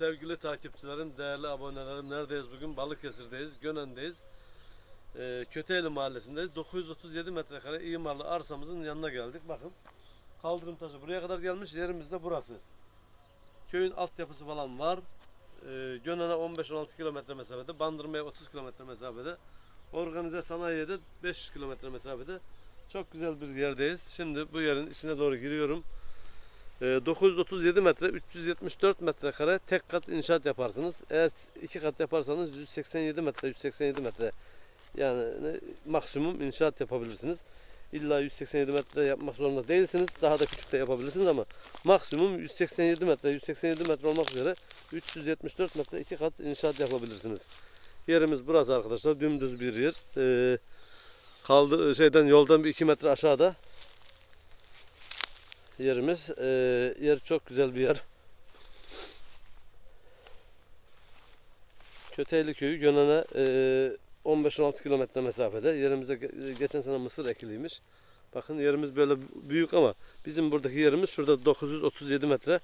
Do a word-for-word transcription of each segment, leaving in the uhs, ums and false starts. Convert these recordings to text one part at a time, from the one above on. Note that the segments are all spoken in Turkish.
sevgili takipçilerim, değerli abonelerim, neredeyiz bugün? Balıkesir'deyiz, Gönen'deyiz. Ee, Köteyli mahallesindeyiz. dokuz yüz otuz yedi metrekare imarlı arsamızın yanına geldik. Bakın, kaldırım taşı buraya kadar gelmiş, yerimiz de burası. Köyün altyapısı falan var. Ee, Gönen'e on beş on altı kilometre mesafede, Bandırma'ya otuz kilometre mesafede, organize sanayiye de beş kilometre mesafede. Çok güzel bir yerdeyiz. Şimdi bu yerin içine doğru giriyorum. dokuz yüz otuz yedi metre, üç yüz yetmiş dört metrekare tek kat inşaat yaparsınız. Eğer iki kat yaparsanız yüz seksen yedi metre, yüz seksen yedi metre yani maksimum inşaat yapabilirsiniz. İlla yüz seksen yedi metre yapmak zorunda değilsiniz. Daha da küçük de yapabilirsiniz ama maksimum yüz seksen yedi metre, yüz seksen yedi metre olmak üzere üç yüz yetmiş dört metre iki kat inşaat yapabilirsiniz. Yerimiz burası arkadaşlar. Dümdüz bir yer. Ee, kaldı şeyden yoldan bir iki metre aşağıda. Yerimiz. Ee, yer çok güzel bir yer. Köteyli köyü Gönen'e e, on beş on altı kilometre mesafede. Yerimize geçen sene mısır ekiliymiş. Bakın yerimiz böyle büyük ama bizim buradaki yerimiz şurada dokuz yüz otuz yedi metre.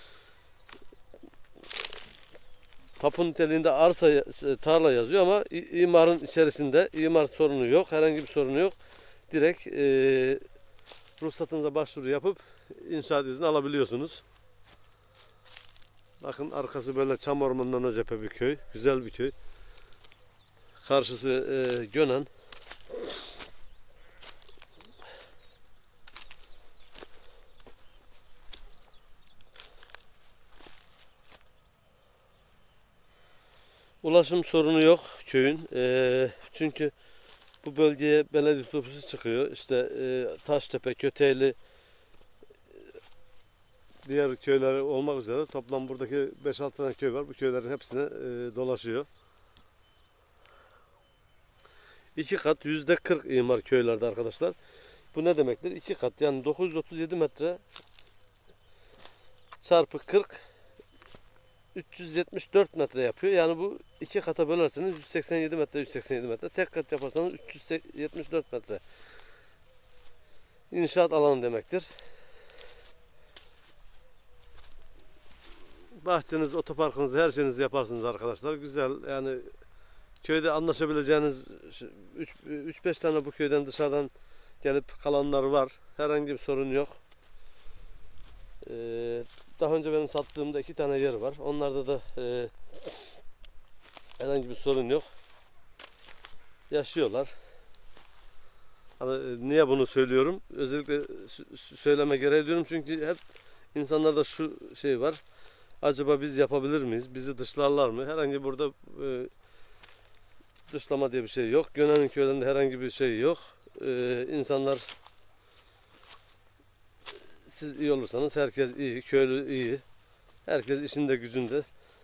Tapu niteliğinde arsa tarla yazıyor ama imarın içerisinde imar sorunu yok. Herhangi bir sorunu yok. Direkt e, ruhsatınıza başvuru yapıp inşaat izni alabiliyorsunuz. Bakın arkası böyle çam ormanlarına cephe bir köy. Güzel bir köy. Karşısı e, Gönen. Ulaşım sorunu yok köyün. E, çünkü bu bölgeye belediye otobüsü çıkıyor. İşte e, Taştepe, Köteyli, diğer köyler olmak üzere toplam buradaki beş altı tane köy var. Bu köylerin hepsine e, dolaşıyor. iki kat yüzde kırk imar köylerde arkadaşlar. Bu ne demektir? iki kat yani dokuz yüz otuz yedi metre çarpı kırk üç yüz yetmiş dört metre yapıyor. Yani bu iki kata bölerseniz yüz seksen yedi metre, yüz seksen yedi metre. Tek kat yaparsanız üç yüz yetmiş dört metre. İnşaat alanı demektir. Bahçeniz, otoparkınızı, her şeyinizi yaparsınız arkadaşlar. Güzel yani köyde anlaşabileceğiniz üç beş tane bu köyden dışarıdan gelip kalanlar var. Herhangi bir sorun yok. Ee, daha önce benim sattığımda iki tane yer var. Onlarda da e, herhangi bir sorun yok. Yaşıyorlar. Hani niye bunu söylüyorum? Özellikle söyleme gereği duyuyorum çünkü hep insanlarda şu şey var. Acaba biz yapabilir miyiz? Bizi dışlarlar mı? Herhangi burada e, dışlama diye bir şey yok. Gönen'in köylerinde herhangi bir şey yok. Ee, insanlar siz iyi olursanız herkes iyi, köylü iyi. Herkes işinde gücünde.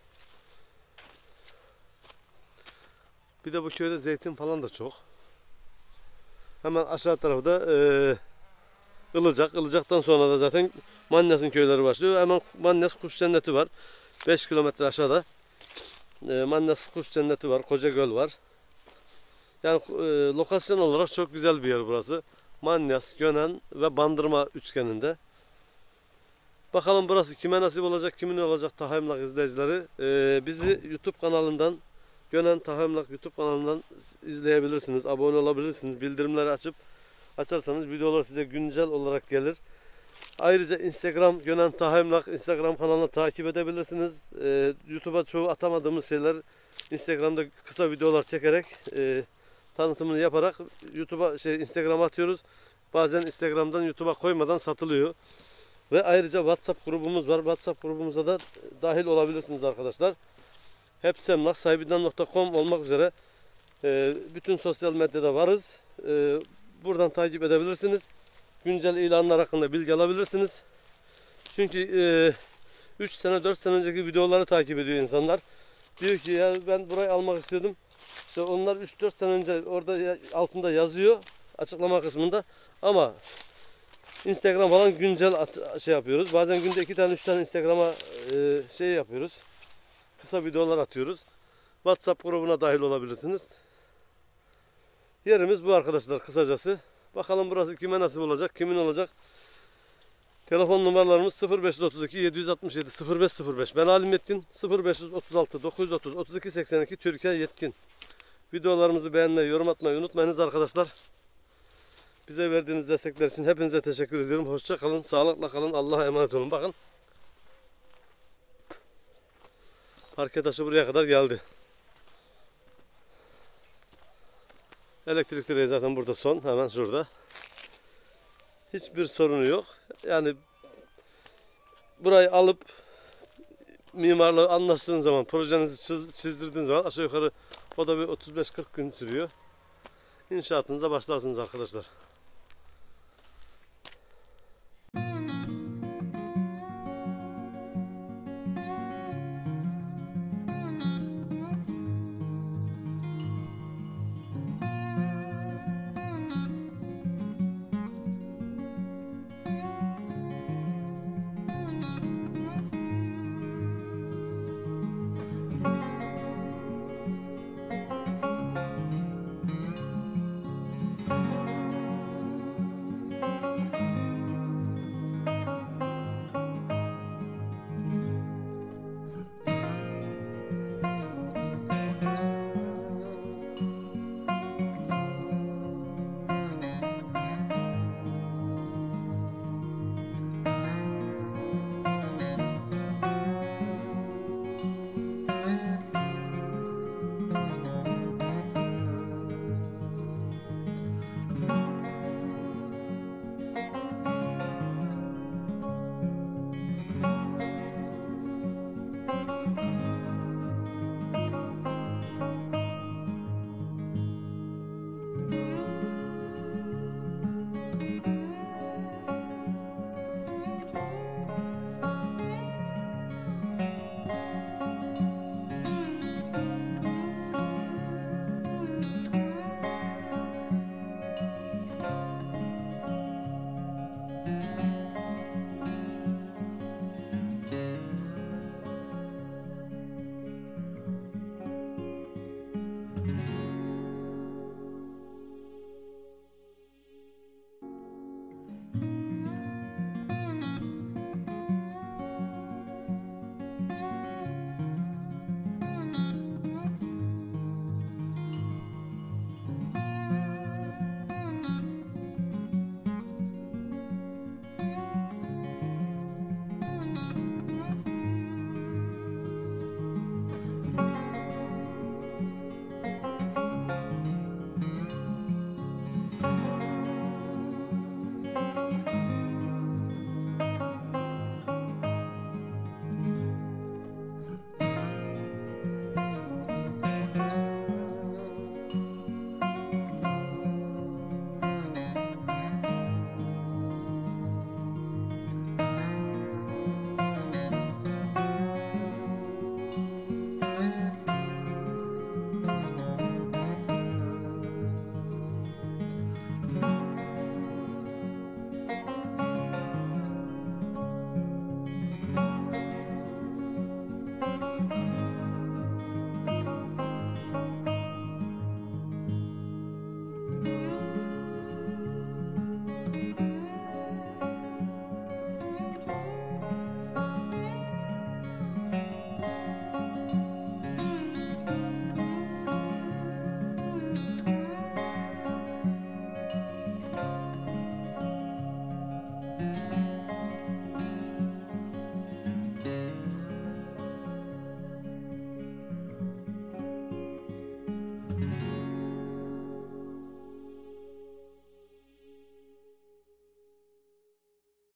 Bir de bu köyde zeytin falan da çok. Hemen aşağı tarafta e, Ilıcak. Ilıcak'tan sonra da zaten Manyas'ın köyleri başlıyor. Hemen Manyas Kuş Cenneti var. beş kilometre aşağıda. E, Manyas Kuş Cenneti var. Kocagöl var. Yani e, lokasyon olarak çok güzel bir yer burası. Manyas, Gönen ve Bandırma üçgeninde. Bakalım burası kime nasip olacak, kimin olacak Tahaemlak izleyicileri. E, bizi YouTube kanalından, Gönen Tahaemlak YouTube kanalından izleyebilirsiniz. Abone olabilirsiniz. Bildirimleri açıp açarsanız videolar size güncel olarak gelir. Ayrıca Instagram Gönen Tahaemlak Instagram kanalını takip edebilirsiniz. E, YouTube'a çoğu atamadığımız şeyler Instagram'da kısa videolar çekerek e, tanıtımını yaparak YouTube'a şey Instagram'a atıyoruz. Bazen Instagram'dan YouTube'a koymadan satılıyor. Ve ayrıca WhatsApp grubumuz var. WhatsApp grubumuza da dahil olabilirsiniz arkadaşlar. Hepsemlak sahibinden nokta com olmak üzere e, bütün sosyal medyada varız. E, buradan takip edebilirsiniz. Güncel ilanlar hakkında bilgi alabilirsiniz. Çünkü üç sene dört sene önceki videoları takip ediyor insanlar. Diyor ki ya ben burayı almak istiyordum. İşte onlar üç dört sene önce orada altında yazıyor açıklama kısmında ama Instagram falan güncel at, şey yapıyoruz. Bazen günde iki tane üç tane Instagram'a e, şey yapıyoruz. Kısa videolar atıyoruz. WhatsApp grubuna dahil olabilirsiniz. Yerimiz bu arkadaşlar kısacası. Bakalım burası kime nasip olacak, kimin olacak. Telefon numaralarımız sıfır beş otuz iki yedi altı yedi sıfır beş sıfır beş. Ben Halim Yetkin. sıfır beş otuz altı dokuz otuz otuz iki seksen iki Türkiye Yetkin. Videolarımızı beğenmeyi, yorum atmayı unutmayınız arkadaşlar. Bize verdiğiniz destekler için hepinize teşekkür ediyorum. Hoşça kalın, sağlıkla kalın. Allah'a emanet olun. Bakın. Parke taşı buraya kadar geldi. Elektrik direği zaten burada son. Hemen şurada. Hiçbir sorunu yok. Yani burayı alıp mimarlığı anlaştığın zaman, projenizi çiz, çizdirdiğin zaman aşağı yukarı o da bir otuz beş kırk gün sürüyor. İnşaatınıza başlarsınız arkadaşlar.